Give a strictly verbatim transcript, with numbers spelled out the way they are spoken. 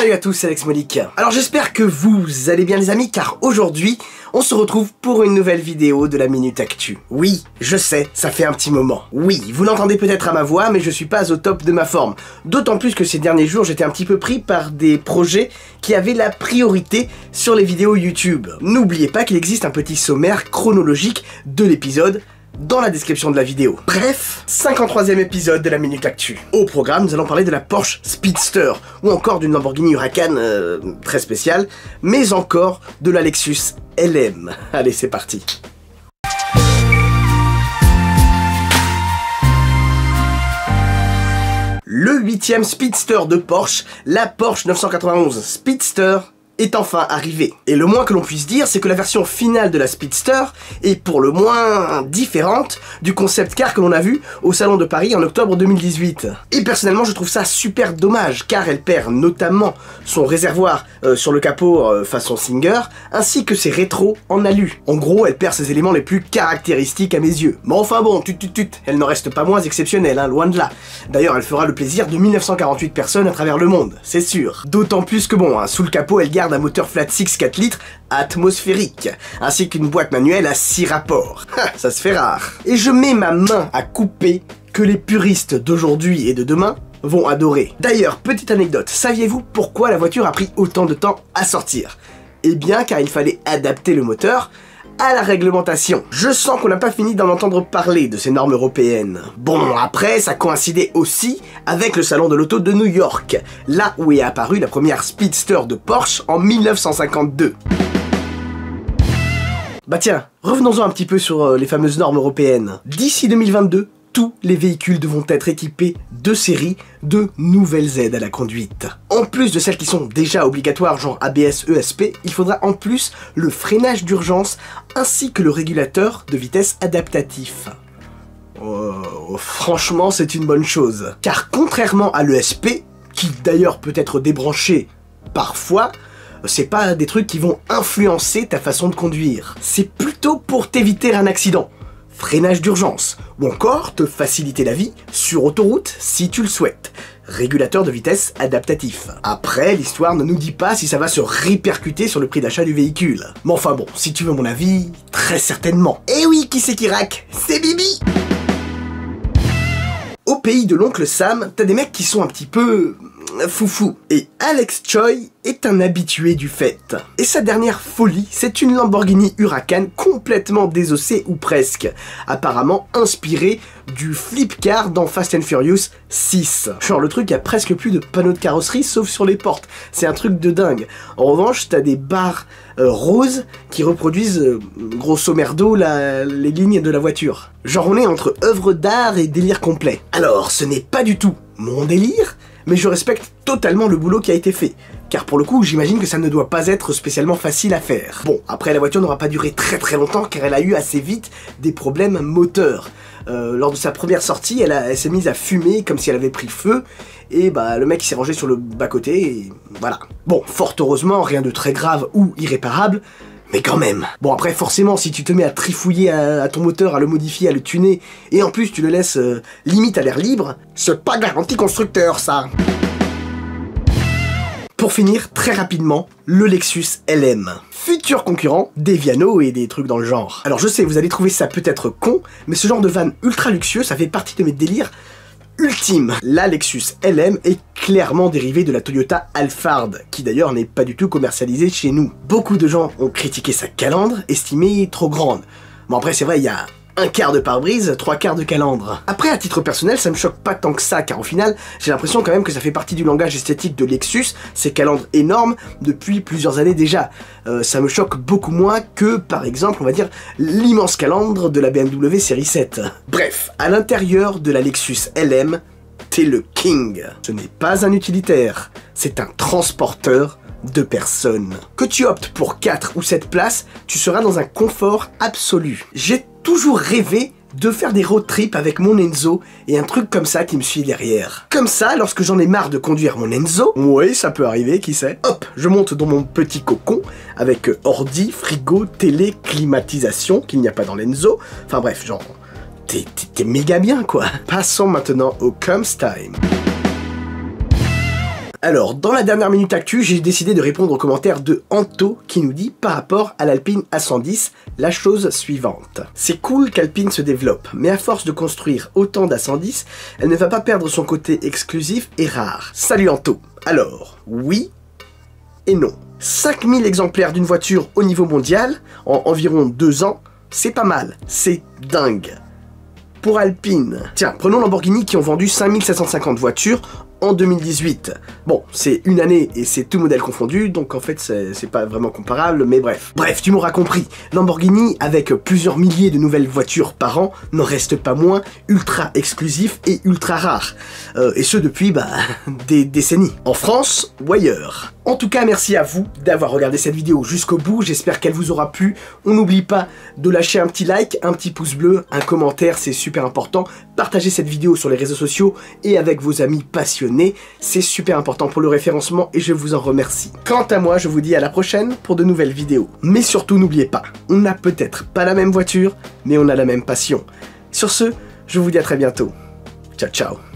Salut à tous, c'est Alex Molic. Alors j'espère que vous allez bien les amis, car aujourd'hui, on se retrouve pour une nouvelle vidéo de la Minute Actu. Oui, je sais, ça fait un petit moment. Oui, vous l'entendez peut-être à ma voix, mais je suis pas au top de ma forme. D'autant plus que ces derniers jours, j'étais un petit peu pris par des projets qui avaient la priorité sur les vidéos YouTube. N'oubliez pas qu'il existe un petit sommaire chronologique de l'épisode dans la description de la vidéo. Bref, cinquante-troisième épisode de la Minute Actu. Au programme, nous allons parler de la Porsche Speedster, ou encore d'une Lamborghini Huracan euh, très spéciale, mais encore de la Lexus L M. Allez, c'est parti. Le huitième Speedster de Porsche, la Porsche neuf cent quatre-vingt-onze Speedster, est enfin arrivé. Et le moins que l'on puisse dire, c'est que la version finale de la Speedster est pour le moins différente du concept car que l'on a vu au Salon de Paris en octobre deux mille dix-huit. Et personnellement, je trouve ça super dommage, car elle perd notamment son réservoir euh, sur le capot euh, façon Singer, ainsi que ses rétros en alu. En gros, elle perd ses éléments les plus caractéristiques à mes yeux. Mais enfin bon, tut tut tut, elle n'en reste pas moins exceptionnelle, hein, loin de là. D'ailleurs, elle fera le plaisir de mille neuf cent quarante-huit personnes à travers le monde, c'est sûr. D'autant plus que bon, hein, sous le capot, elle garde un moteur flat six quatre litres atmosphérique, ainsi qu'une boîte manuelle à six rapports. Ça se fait rare. Et je mets ma main à couper que les puristes d'aujourd'hui et de demain vont adorer. D'ailleurs, petite anecdote, saviez-vous pourquoi la voiture a pris autant de temps à sortir? Eh bien, car il fallait adapter le moteur à la réglementation. Je sens qu'on n'a pas fini d'en entendre parler de ces normes européennes. Bon, après, ça coïncidait aussi avec le salon de l'auto de New York, là où est apparue la première Speedster de Porsche en mille neuf cent cinquante-deux. Bah tiens, revenons-en un petit peu sur euh, les fameuses normes européennes. D'ici deux mille vingt-deux, tous les véhicules devront être équipés de série de nouvelles aides à la conduite. En plus de celles qui sont déjà obligatoires, genre A B S, E S P, il faudra en plus le freinage d'urgence ainsi que le régulateur de vitesse adaptatif. Euh, franchement, c'est une bonne chose. Car contrairement à l'E S P, qui d'ailleurs peut être débranché parfois, c'est pas des trucs qui vont influencer ta façon de conduire. C'est plutôt pour t'éviter un accident. Freinage d'urgence, ou encore te faciliter la vie sur autoroute si tu le souhaites. Régulateur de vitesse adaptatif. Après, l'histoire ne nous dit pas si ça va se répercuter sur le prix d'achat du véhicule. Mais enfin bon, si tu veux mon avis, très certainement. Et oui, qui c'est qui raque? C'est Bibi! Au pays de l'oncle Sam, t'as des mecs qui sont un petit peu foufou. Et Alex Choi est un habitué du fait. Et sa dernière folie, c'est une Lamborghini Huracan complètement désossée ou presque, apparemment inspirée du flip car dans Fast and Furious six. Genre le truc a presque plus de panneaux de carrosserie sauf sur les portes. C'est un truc de dingue. En revanche, t'as des barres euh, roses qui reproduisent euh, grosso merdo la, les lignes de la voiture. Genre on est entre œuvre d'art et délire complet. Alors, ce n'est pas du tout mon délire, mais je respecte totalement le boulot qui a été fait. Car pour le coup, j'imagine que ça ne doit pas être spécialement facile à faire. Bon, après la voiture n'aura pas duré très très longtemps car elle a eu assez vite des problèmes moteurs. Euh, lors de sa première sortie, elle, elle s'est mise à fumer comme si elle avait pris feu, et bah le mec s'est rangé sur le bas-côté, et voilà. Bon, fort heureusement, rien de très grave ou irréparable, mais quand même. Bon après forcément si tu te mets à trifouiller à, à ton moteur, à le modifier, à le tuner, et en plus tu le laisses euh, limite à l'air libre, c'est pas garanti constructeur ça. Pour finir, très rapidement, le Lexus L M. Futur concurrent des Viano et des trucs dans le genre. Alors je sais, vous allez trouver ça peut-être con, mais ce genre de van ultra luxueux, ça fait partie de mes délires ultime. La Lexus L M est clairement dérivée de la Toyota Alphard, qui d'ailleurs n'est pas du tout commercialisée chez nous. Beaucoup de gens ont critiqué sa calandre, estimée trop grande. Bon après c'est vrai, il y a un quart de pare-brise, trois quarts de calandre. Après, à titre personnel, ça me choque pas tant que ça, car au final, j'ai l'impression quand même que ça fait partie du langage esthétique de Lexus, ces calandres énormes, depuis plusieurs années déjà. Euh, ça me choque beaucoup moins que, par exemple, on va dire, l'immense calandre de la B M W série sept. Bref, à l'intérieur de la Lexus L M, t'es le king. Ce n'est pas un utilitaire, c'est un transporteur de personnes. Que tu optes pour quatre ou sept places, tu seras dans un confort absolu. J'ai toujours rêvé de faire des road trips avec mon Enzo et un truc comme ça qui me suit derrière. Comme ça, lorsque j'en ai marre de conduire mon Enzo, oui, ça peut arriver, qui sait, hop, je monte dans mon petit cocon avec ordi, frigo, télé, climatisation, qu'il n'y a pas dans l'Enzo. Enfin bref, genre, t'es méga bien quoi. Passons maintenant au Comes Time. Alors, dans la dernière minute actu, j'ai décidé de répondre aux commentaires de Anto qui nous dit par rapport à l'Alpine A cent dix, la chose suivante. C'est cool qu'Alpine se développe, mais à force de construire autant d'A cent dix, elle ne va pas perdre son côté exclusif et rare. Salut Anto. Alors, oui et non. cinq mille exemplaires d'une voiture au niveau mondial, en environ deux ans, c'est pas mal, c'est dingue. Pour Alpine, tiens, prenons Lamborghini qui ont vendu cinq mille sept cent cinquante voitures en deux mille dix-huit. Bon, c'est une année et c'est tout modèle confondu, donc en fait c'est pas vraiment comparable, mais bref. Bref, tu m'auras compris, Lamborghini, avec plusieurs milliers de nouvelles voitures par an, n'en reste pas moins ultra exclusif et ultra rare. Euh, et ce depuis, bah, des décennies. En France ou ailleurs. En tout cas, merci à vous d'avoir regardé cette vidéo jusqu'au bout, j'espère qu'elle vous aura plu. On n'oublie pas de lâcher un petit like, un petit pouce bleu, un commentaire, c'est super important. Partagez cette vidéo sur les réseaux sociaux et avec vos amis passionnés, c'est super important pour le référencement et je vous en remercie. Quant à moi, je vous dis à la prochaine pour de nouvelles vidéos. Mais surtout, n'oubliez pas, on n'a peut-être pas la même voiture, mais on a la même passion. Sur ce, je vous dis à très bientôt. Ciao, ciao.